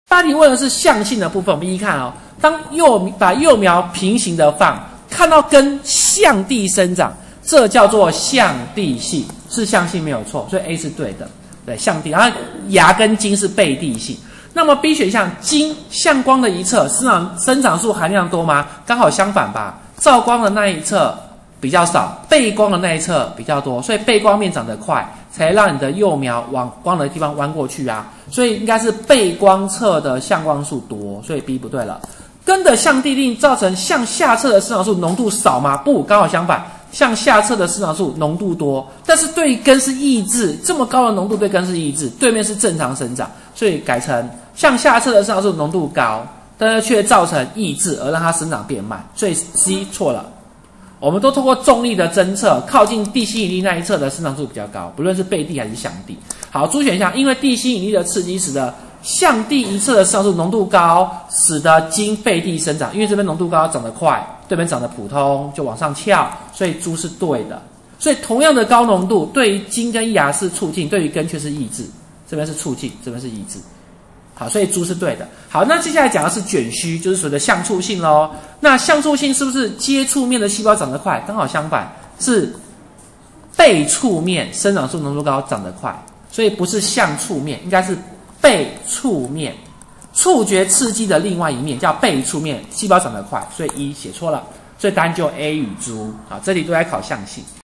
大题问的是向性的部分，我们一看哦，把幼苗平行的放，看到根向地生长，这叫做向地性，是向性没有错，所以 A 是对的，对，向地。然后芽跟茎是背地性。那么 B 选项，茎向光的一侧生长素含量多吗？刚好相反吧，照光的那一侧比较少，背光的那一侧比较多，所以背光面长得快，才让你的幼苗往光的地方弯过去啊。所以应该是背光侧的向光素多，所以 B 不对了。根的向地令造成向下侧的生长素浓度少吗？不，刚好相反，向下侧的生长素浓度多，但是对根是抑制，这么高的浓度对根是抑制，对面是正常生长，所以改成向下侧的生长素浓度高，但是却造成抑制而让它生长变慢，所以 C 错了。我们都通过重力的侦测，靠近地心引力那一侧的生长素比较高，不论是背地还是向地。好，猪选项，因为地心引力的刺激使得向地一侧的生长素浓度高，使得茎背地生长，因为这边浓度高长得快，对面长得普通就往上翘，所以猪是对的。所以同样的高浓度对于茎跟芽是促进，对于根却是抑制，这边是促进，这边是抑制。好，所以猪是对的。好，那接下来讲的是卷须，就是所谓的相触性咯。那相触性是不是接触面的细胞长得快？刚好相反，是背触面生长素浓度高长得快，所以不是相触面，应该是背触面。触觉刺激的另外一面叫背触面，细胞长得快，所以一写错了。所以答案就 A 与猪。好，这里都在考象性。